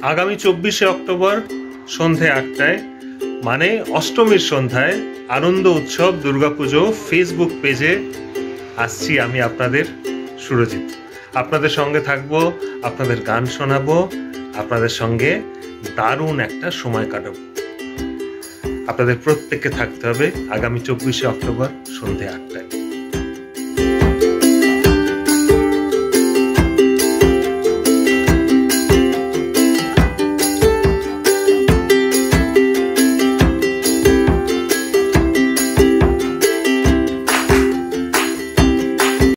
আগামী 24শে অক্টোবর সন্ধে 8টায় মানে অষ্টমীর সন্ধ্যায় আনন্দ উৎসব দুর্গাপুজো ফেসবুক পেজে আসছি আমি আপনাদের সুরজিৎ। আপনাদের সঙ্গে থাকবো, আপনাদের গান শোনাবো, আপনাদের সঙ্গে দারুণ একটা সময় কাটাবো। আপনাদের প্রত্যেককে থাকতে হবে আগামী 24শে অক্টোবর সন্ধে 8টায়।